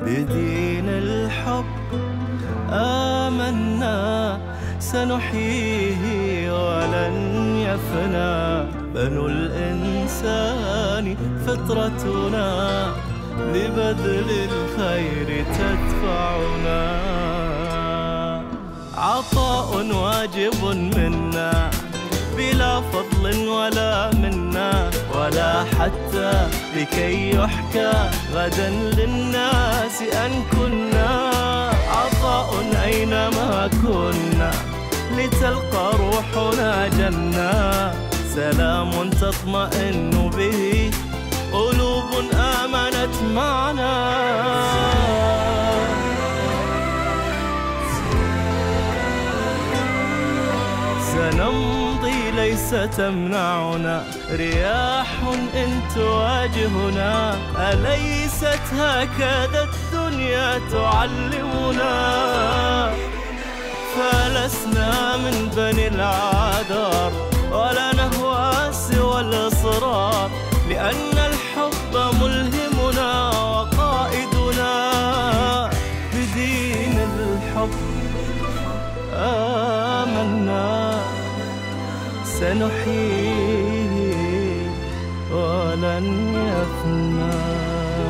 بدين الحب آمنا سنحييه ولن يفنى. بنو الإنسان فطرتنا لبذل الخير تدفعنا. عطاء واجب منا بلا فضل ولا منا، ولا حتى لكي يحكى غدا للناس أن كنا. عطاء أينما كنا لتلقى روحنا جنة. سلام تطمئن به قلوب آمنت معنا. سنمضي ليس تمنعنا رياح إن تواجهنا. أليست هكذا الدنيا تعلمنا؟ فلسنا من بني العذار ولا نهوى سوى الإصرار، لأن الحب ملهمنا وقائدنا. بدين الحب آمنا سنحييه ولن يفنى.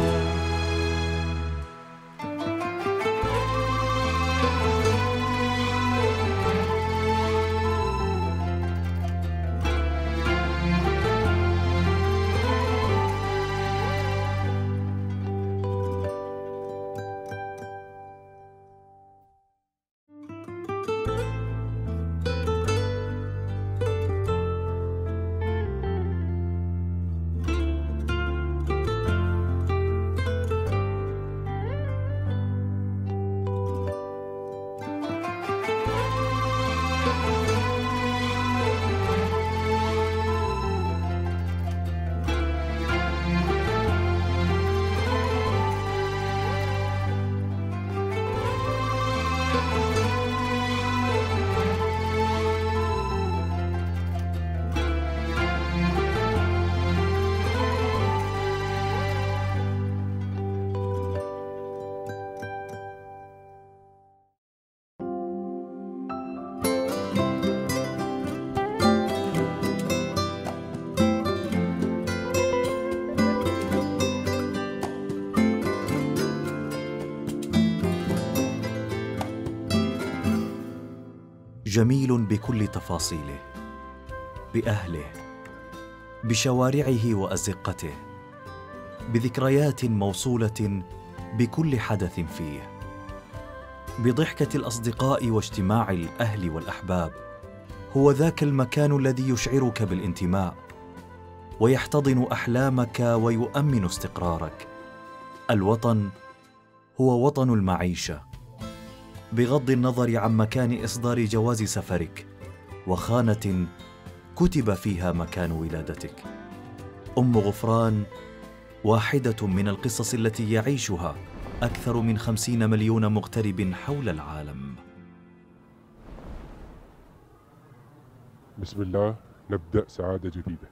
جميل بكل تفاصيله، بأهله، بشوارعه وأزقته، بذكريات موصولة بكل حدث فيه، بضحكة الأصدقاء واجتماع الأهل والأحباب. هو ذاك المكان الذي يشعرك بالانتماء ويحتضن أحلامك ويؤمن استقرارك. الوطن هو وطن المعيشة، بغض النظر عن مكان إصدار جواز سفرك وخانة كتب فيها مكان ولادتك. أم غفران واحدة من القصص التي يعيشها أكثر من 50 مليون مغترب حول العالم. بسم الله، نبدأ سعادة جديدة.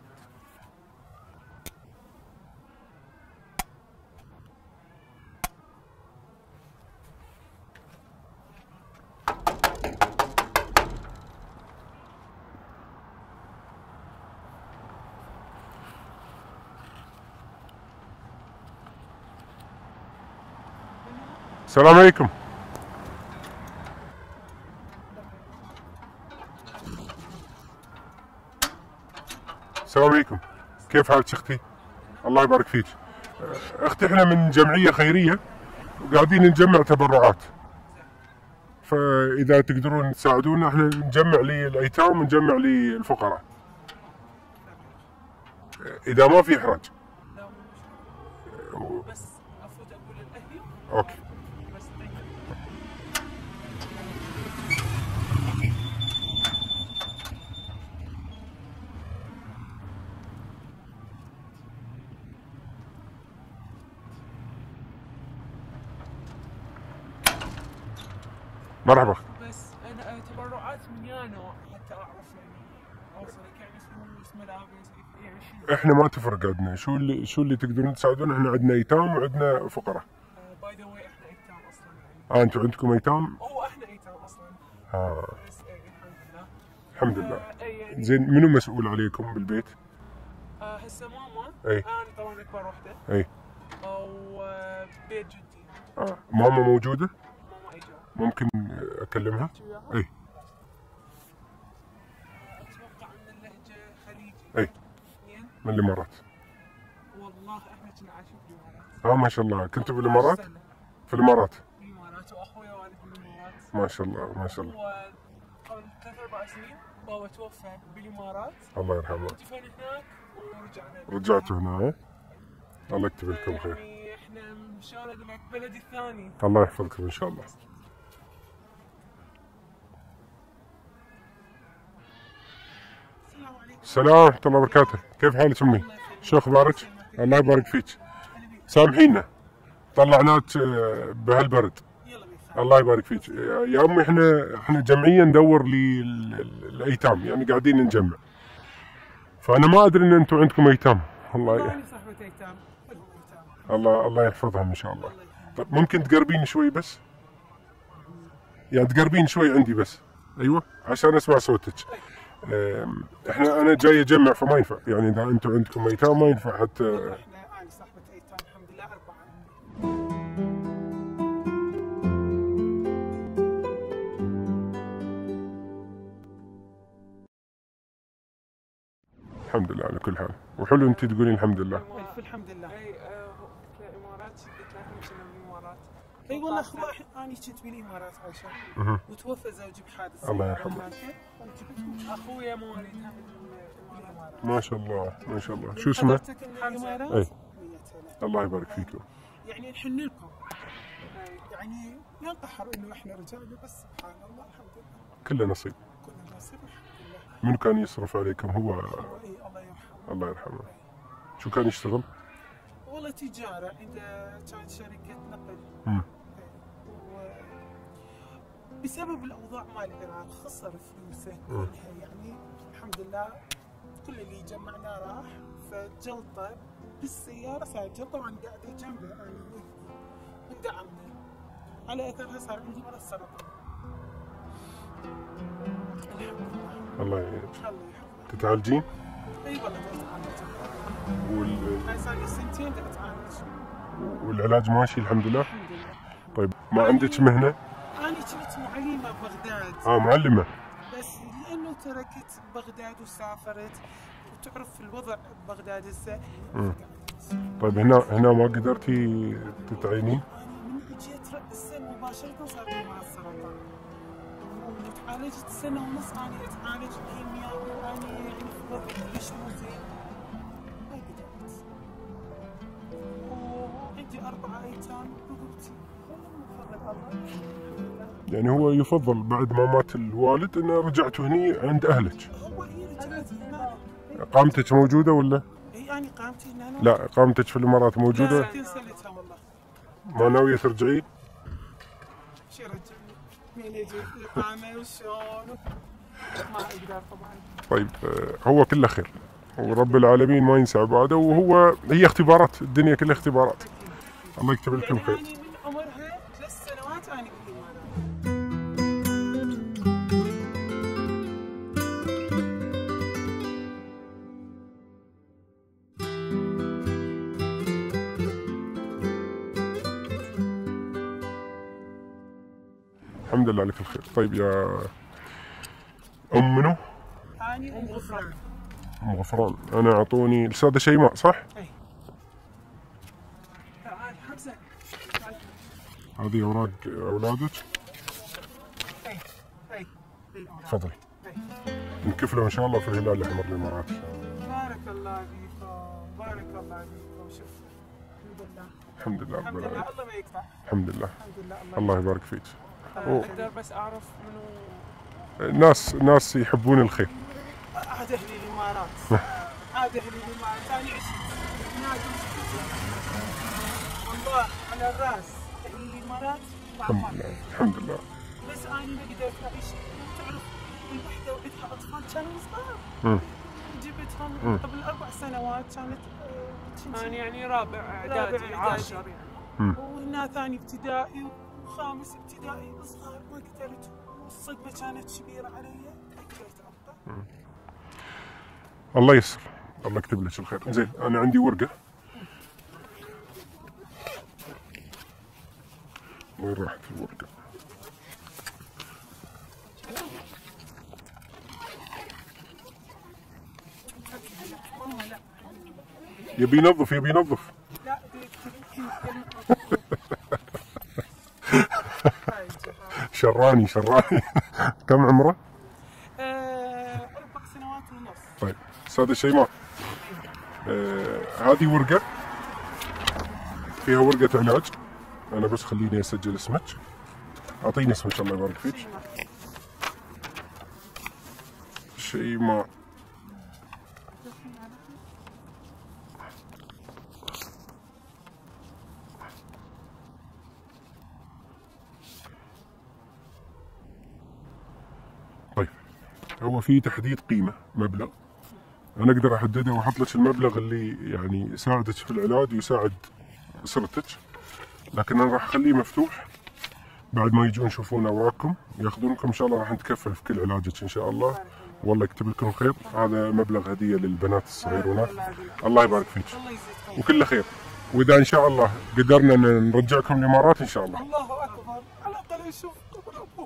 السلام عليكم. السلام عليكم، كيف حالك اختي؟ الله يبارك فيك. اختي احنا من جمعية خيرية وقاعدين نجمع تبرعات، فإذا تقدرون تساعدونا احنا نجمع للأيتام ونجمع للفقراء إذا ما في إحراج. بس أفوت أقول للأهل. أوكي. مرحبا. بس أنا تبرعات من يانا حتى أعرف يعني أوصلك يعني فلوس ملابس يعني شيء. إحنا ما تفرق عندنا، شو اللي تقدرون تساعدونا. إحنا عندنا أيتام وعندنا فقراء. باي انتم عندكم ايتام؟ هو احنا ايتام اصلا. بس الحمد لله. يعني زين منو مسؤول عليكم بالبيت؟ هسه ماما. اي. انا طبعا اكبر وحده. اي. وبيت جدي. ماما موجوده؟ ماما اجا. ممكن اكلمها؟ اي. اتوقع ان اللهجه خليجي. اي. من الامارات. والله احنا كنا عايشين في الامارات. ما شاء الله، كنتوا بالامارات؟ في الامارات. بالامارات واخويا والد بالامارات. ما شاء الله ما شاء الله. هو قبل 3-4 سنين بابا توفى بالامارات. الله يرحمه. دفن هناك ورجعنا. رجعتوا هنا ها؟ الله يكتب لكم خير. يعني احنا شلون اقول لك بلدي الثاني. الله يحفظكم ان شاء الله. السلام عليكم. السلام ورحمة الله وبركاته، كيف حالك أمي؟ شو أخبارك؟ الله يبارك فيك. سامحينا طلعناك بهالبرد. الله يبارك فيك. يا أمي احنا جمعية ندور للأيتام، يعني قاعدين نجمع. فأنا ما أدري إن أنتم عندكم أيتام. أنا صاحبة ايتام. الله يحفظهم إن شاء الله. طيب ممكن تقربين شوي بس؟ يعني تقربين شوي عندي بس. أيوه عشان أسمع صوتك. انا جاي اجمع فما ينفع، يعني اذا انتم عندكم ايتام ما ينفع حتى. انا صاحبة ايتام الحمد لله 4. الحمد لله على كل حال، وحلو انت تقولين الحمد لله. الف الحمد لله. اي كامارات شدت لكم كنا بالامارات. اي والله انا كنت بالامارات عايشه وتوفى زوجي بحادث. الله يرحمه. اخويا مواليد بالامارات. ما شاء الله ما شاء الله. شو اسمه؟ اي. الله يبارك فيكم. يعني نحن لكم. يعني ينقهر انه احنا رجعنا بس سبحان الله الحمد لله. كله نصيب. كله نصيب الحمد لله. من كان يصرف عليكم هو؟ الله يرحمه. الله يرحمه. شو كان يشتغل؟ والله تجارة، عنده كانت شركة نقل. بسبب الأوضاع مال العراق خسر فلوسه كلها، يعني الحمد لله كل اللي جمعناه راح، فجلطة بالسيارة صار جلطة وأنا قاعدة جنبه أنا وندعمنا، على أثرها صار عندي مرض سرطان. الله يعينك. الله يحفظك. تتعالجين؟ اي والله اتعالج. هاي صار لي 2 سنين اتعالج. والعلاج ماشي الحمد لله؟ الحمد لله. طيب ما عندك مهنة؟ انا كنت معلمة ببغداد. معلمة. بس لانه تركت بغداد وسافرت وتعرف الوضع ببغداد هسه. طيب هنا ما قدرتي تتعينين؟ انا من اجيت رأسا مباشرة صار لي مرض سرطان. وتعالجت 1.5 سنة انا اتعالج كيمياء وانا يعني في وضع كلش مو زين. ما قدرت. وعندي 4 ايتام بقوتي. يعني هو يفضل بعد ما مات الوالد انه رجعتوا هني عند اهلك. هو رجعت هنا. اقامتك موجودة ولا؟ اي انا قامتي هنا. لا اقامتك في الامارات موجودة؟ لا كنسلتها والله. ما ناوية ترجعين؟ شو رجعني؟ مين يجي اقامة وشلون؟ ما اقدر طبعا. طيب هو كله خير، ورب العالمين ما ينسى عباده، هي اختبارات، الدنيا كلها اختبارات. الله يكتب لكم خير. يعني من عمرها 3 سنوات انا بالامارات. الحمد لله على كل خير. طيب يا ام منو؟ اني ام غفران. ام غفران. انا اعطوني الاستاذه شيماء صح؟ اي. تعال حمزه. هذه اوراق اولادك؟ اي اي. تفضلي. نكفلوا ان شاء الله في الهلال الاحمر للامارات. بارك الله فيكم، بارك الله فيكم. شوف الحمد لله. الحمد لله رب الحمد لله. العالمين. الله ما يقطع. الحمد لله. الحمد لله. الله يبارك فيك. اقدر بس اعرف منو؟ ناس يحبون الخير. عاد اهلي الامارات. عاد اهلي الامارات. انا عشت هناك والله على الراس. اهلي الامارات. الحمد لله الحمد لله. بس انا ما قدرت اعيش. تعرف الوحده وعندها اطفال كانوا صغار. جبتهم قبل 4 سنوات كانت أنا يعني رابع إعدادي 10 يعني. وهنا ثاني ابتدائي بخامس ابتدائي صغار ما قدرت، الصدمة كانت كبيرة علي، تأجلت عمره. الله يسر، الله يكتب لك الخير. زين انا عندي ورقه، وين راحت الورقه؟ ماما لا يبي ينظف يبي ينظف. لا شراني شراني. كم عمره؟ 4 سنوات ونص. طيب استاذ شيماء، هذه ورقه فيها ورقه علاج. انا بس خليني اسجل اسمك، اعطيني اسمك الله يبارك فيك. شيماء. طيب هو في تحديد قيمه مبلغ، انا اقدر احدده واحط لك المبلغ اللي يعني يساعدك في العلاج ويساعد اسرتك، لكن انا راح اخليه مفتوح بعد ما يجون يشوفون اوراقكم ياخذونكم ان شاء الله، راح نتكفل في كل علاجك ان شاء الله، والله يكتب لكم الخير. هذا مبلغ هديه للبنات الصغيرونات، الله يبارك فيك الله يجزيك خير. وكل خير. واذا ان شاء الله قدرنا نرجعكم الامارات ان شاء الله. الله اكبر، على الاقل يشوف قبل ابوه.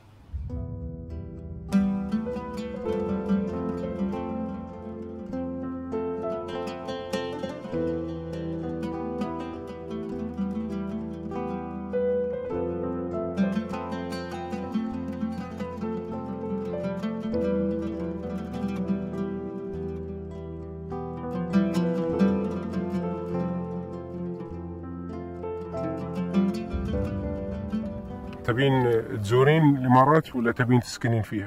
تبين تزورين الامارات ولا تبين تسكنين فيها؟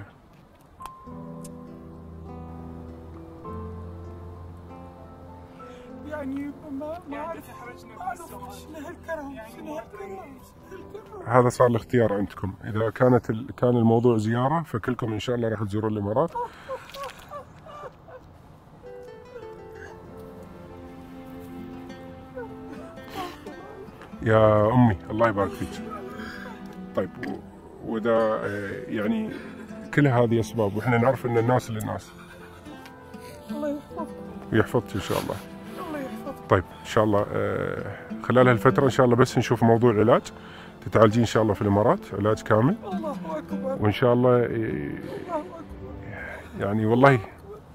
يعني ما اعرف شنو هالكرم، شنو هالكرم. هذا صار الاختيار عندكم، اذا كان الموضوع زياره فكلكم ان شاء الله راح تزورون الامارات. يا امي الله يبارك فيك. طيب واذا يعني كل هذه اسباب واحنا نعرف ان الناس للناس. الله يحفظك. ويحفظك ان شاء الله. الله يحفظك. طيب ان شاء الله خلال هالفتره ان شاء الله بس نشوف موضوع العلاج، تتعالجين ان شاء الله في الامارات علاج كامل، الله اكبر. وان شاء الله الله اكبر. يعني والله يا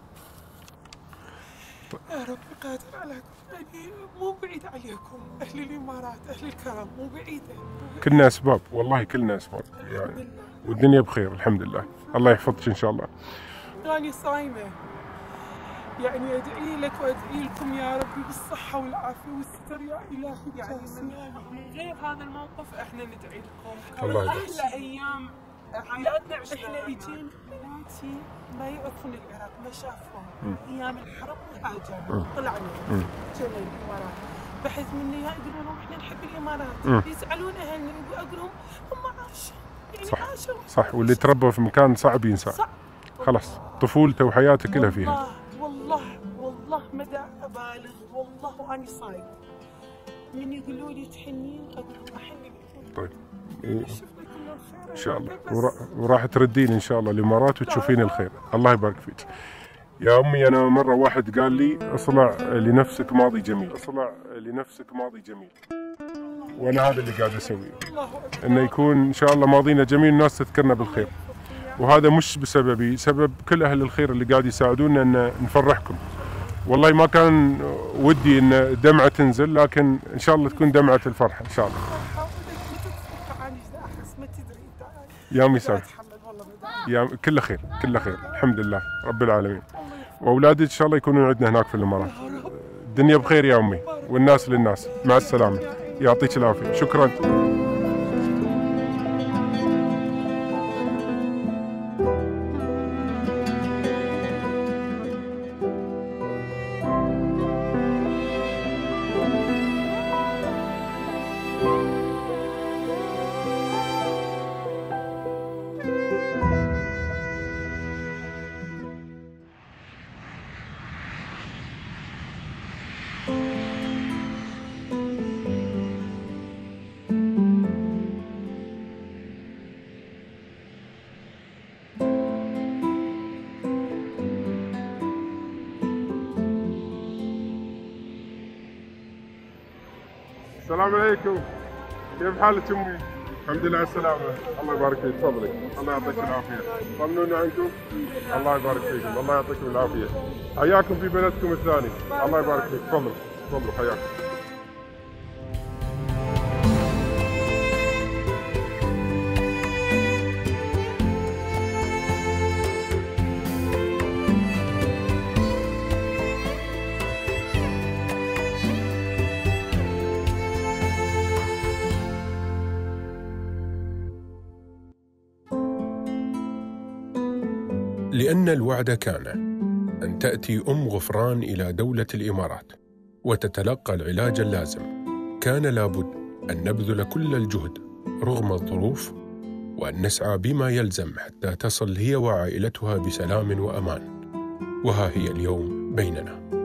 رب قادر على يعني مو بعيد عليكم اهل الامارات، اهل الكرم، مو بعيده. كلنا اسباب، والله كلنا اسباب يعني، والدنيا بخير الحمد لله. الله يحفظك ان شاء الله. أنا صايمة، يعني أدعي لك وأدعي لكم يا ربي بالصحة والعافية والستر يا إلهي. يعني من غير هذا الموقف إحنا ندعي لكم. الله يبارك. أحلى أيام حياتنا عشنا. إحنا يجين بناتي ما يعرفون العراق، ما شافوهم أيام الحرب وهاجرنا، طلعنا جينا الإمارات، بحث مني يقولون لهم إحنا نحب الإمارات، يزعلون أهلنا، أقول لهم هم عاشوا، يعني صح. عاشوا. صح، واللي تربى في مكان صعب ينسى. صح. خلاص طفولته وحياته كلها فيها. والله مدى أبالغ، والله وأنا صايم من يقولوا لي تحنين أقول لهم أحني. طيب شفنا كل الخير ان شاء الله، وراح تردين ان شاء الله الامارات وتشوفين الخير. الله يبارك فيك. يا امي انا مره واحد قال لي اصنع لنفسك ماضي جميل، اصنع لنفسك ماضي جميل، وانا هذا اللي قاعد اسويه، انه يكون ان شاء الله ماضينا جميل والناس تذكرنا بالخير. وهذا مش بسببي، سبب كل اهل الخير اللي قاعد يساعدونا ان نفرحكم. والله ما كان ودي ان دمعه تنزل، لكن ان شاء الله تكون دمعه الفرحه ان شاء الله. يا امي سامح، يا كله خير كله خير الحمد لله رب العالمين. واولادك ان شاء الله يكونون عندنا هناك في الامارات. الدنيا بخير يا امي، والناس للناس. مع السلامه، يعطيك العافيه، شكرا. السلام عليكم. كيف حالك أمي؟ الحمد لله على السلامة. الله يبارك فيك. تفضلي. الله يعطيك العافية. طمنونا عنكم. الله يبارك فيكم. الله يعطيكم العافية. حياكم في بلدكم الثاني. الله يبارك فيك. تفضلوا. تفضلوا حياكم. لأن الوعد كان أن تأتي أم غفران إلى دولة الإمارات وتتلقى العلاج اللازم، كان لابد أن نبذل كل الجهد رغم الظروف، وأن نسعى بما يلزم حتى تصل هي وعائلتها بسلام وأمان. وها هي اليوم بيننا.